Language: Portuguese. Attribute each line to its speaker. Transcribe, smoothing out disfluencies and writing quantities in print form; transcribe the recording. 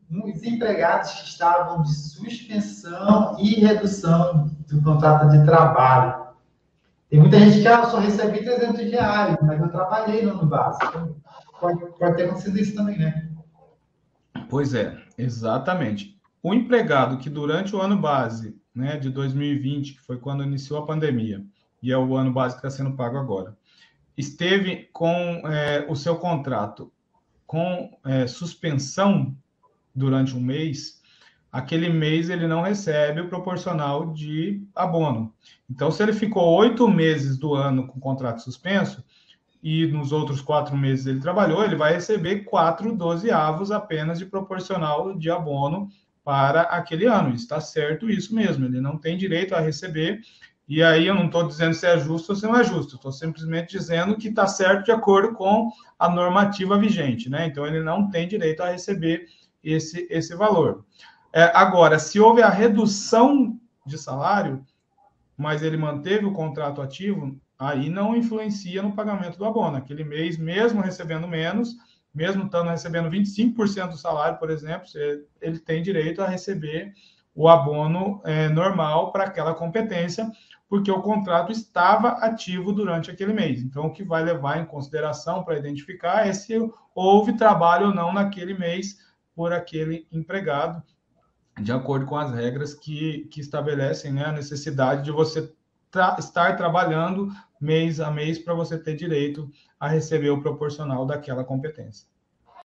Speaker 1: os empregados que estavam de suspensão e redução do contrato de trabalho. Tem muita gente que, eu só recebi R$ 300, mas eu trabalhei no ano básico. Então, pode ter acontecido isso também, né?
Speaker 2: Pois é, exatamente. O empregado que durante o ano base, né, de 2020, que foi quando iniciou a pandemia, e é o ano base que está sendo pago agora, esteve com o seu contrato com suspensão durante um mês, aquele mês ele não recebe o proporcional de abono. Então, se ele ficou 8 meses do ano com contrato suspenso, e nos outros 4 meses ele trabalhou, ele vai receber 4/12 apenas de proporcional de abono para aquele ano. Está certo isso mesmo, ele não tem direito a receber. E aí eu não estou dizendo se é justo ou se não é justo, estou simplesmente dizendo que está certo de acordo com a normativa vigente, né? Então ele não tem direito a receber esse valor. Agora, se houve a redução de salário, mas ele manteve o contrato ativo, aí não influencia no pagamento do abono. Aquele mês, mesmo recebendo menos, mesmo estando recebendo 25% do salário, por exemplo, ele tem direito a receber o abono normal para aquela competência, porque o contrato estava ativo durante aquele mês. Então, o que vai levar em consideração para identificar é se houve trabalho ou não naquele mês por aquele empregado, de acordo com as regras que estabelecem, né, a necessidade de você estar trabalhando mês a mês para você ter direito a receber o proporcional daquela competência.